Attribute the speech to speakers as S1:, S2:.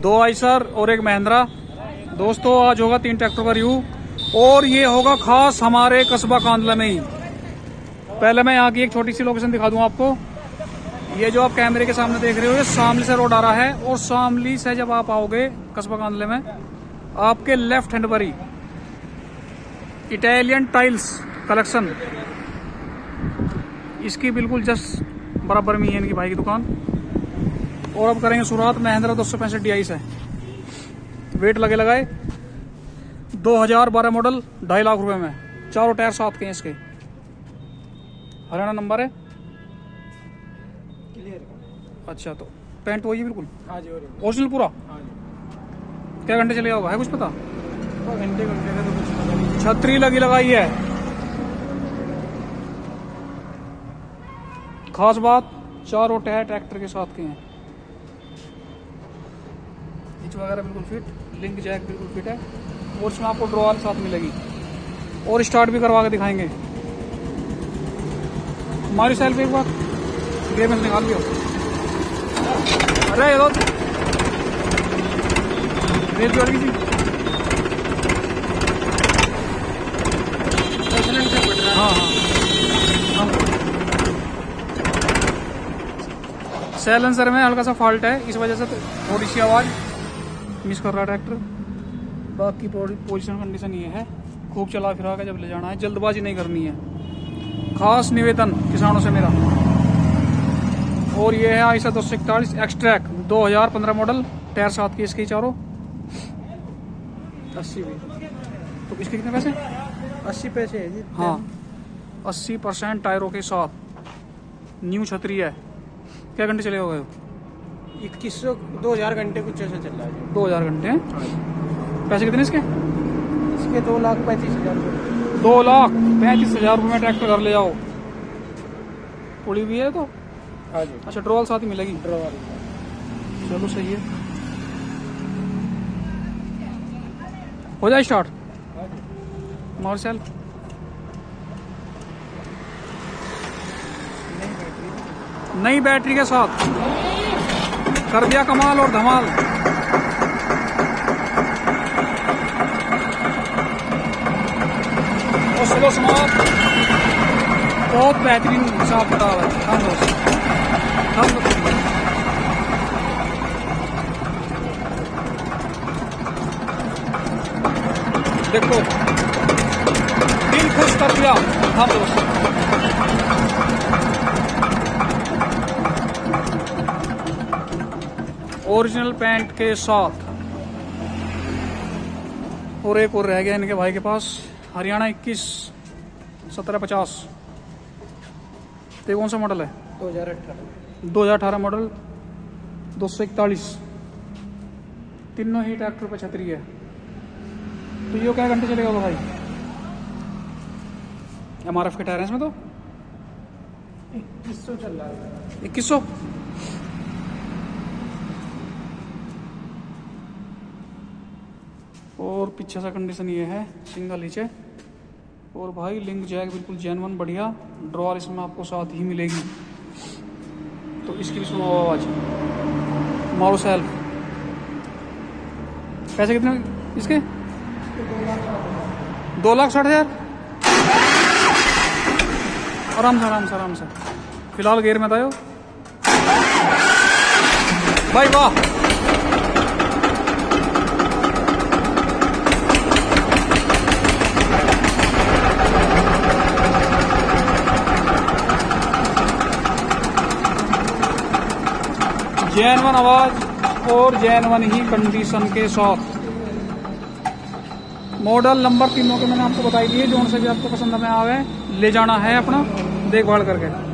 S1: 2 Eicher और एक महिंद्रा। दोस्तों आज होगा 3 ट्रैक्टर का रिव्यू और ये होगा खास हमारे कस्बा कांदला में ही। पहले मैं यहाँ की एक छोटी सी लोकेशन दिखा दूं आपको। ये जो आप कैमरे के सामने देख रहे हो ये शामली से रोड आ रहा है और शामली से जब आप आओगे कस्बा कांदले में आपके लेफ्ट हैंड पर ही इटालियन टाइल्स कलेक्शन, इसकी बिल्कुल जस्ट बराबर में ही है इनकी भाई की दुकान। और अब करेंगे शुरुआत महिंद्रा 265 DI से। वेट लगे लगाए 2012 मॉडल 2.5 लाख रुपए में। चारों टायर साथ के हैं इसके। हरियाणा नंबर है। अच्छा तो पेंट वही है बिल्कुल ओरिजिनल पूरा। क्या घंटे चलेगा होगा है कुछ पता?
S2: घंटे का तो कुछ पता नहीं।
S1: छतरी लगी लगाई है। खास बात चारों टायर ट्रैक्टर के साथ के हैं। पिच वगैरह बिल्कुल फिट, लिंक जैक बिल्कुल फिट है और इसमें आपको ड्रॉअर साथ मिलेगी। और स्टार्ट भी करवा के दिखाएंगे। हमारी सेल्फ एक बार गेम में निकाल दिया। अरे ये हाँ सैलेंसर में हल्का सा फॉल्ट है, इस वजह से थोड़ी सी आवाज मिस कर रहा है ट्रैक्टर। बाकी पोजीशन कंडीशन ये है। खूब चला फिरा के जब ले जाना है, जल्दबाजी नहीं करनी है। खास निवेदन किसानों से मेरा। और ये है आइसर 241 एक्सट्रैक 2015 मॉडल। टायर साथ के इसके चारों 80 भी। तो इसके कितने पैसे?
S2: 80 पैसे है जी।
S1: हाँ 80% टायरों के साथ। न्यू छतरी है। क्या घंटे चले हो गए?
S2: 2100 2000 घंटे कुछ ऐसा चल रहा है।
S1: 2000 घंटे हैं। पैसे कितने इसके?
S2: इसके 2,35,000 रुपये।
S1: 2,35,000 रुपये में ट्रैक्टर घर ले जाओ। पुड़ी भी है तो
S2: हाँ जी।
S1: अच्छा ड्रॉल साथ ही मिलेगी।
S2: ड्रॉअर
S1: चलो सही है। हो जाए स्टार्ट मार्शल। नई बैटरी के साथ कर दिया कमाल और धमाल। और स्लो स्मार्ट बहुत बेहतरीन हिसाब किताब है। देखो दिल खुश कर दिया हम दोस्त। ओरिजिनल पेंट के साथ। और एक और रह गया इनके भाई के पास हरियाणा 21 1750। तो कौन सा मॉडल है? 2018 मॉडल 241। तीनों ही ट्रैक्टर पे छतरी है। तो ये क्या घंटे चलेगा भाई? MRF के टायर हैं इसमें तो
S2: 2100 चल रहा है।
S1: 2100। और पीछे सा कंडीशन ये है सिंगल नीचे। और भाई लिंक जैक बिल्कुल जेन्युइन बढ़िया। ड्रॉअर इसमें आपको साथ ही मिलेगी। तो इसकी भी सुनो आवाज। मारो सेल्फ। पैसे कितने इसके? 2,60,000। आराम से फिलहाल गेयर में बताओ भाई। वाह जेन्युइन आवाज और जेन्युइन ही कंडीशन के साथ। मॉडल नंबर तीनों के मैंने आपको बताई दिए। जो से भी आपको पसंद में आवे ले जाना है अपना देखभाल करके।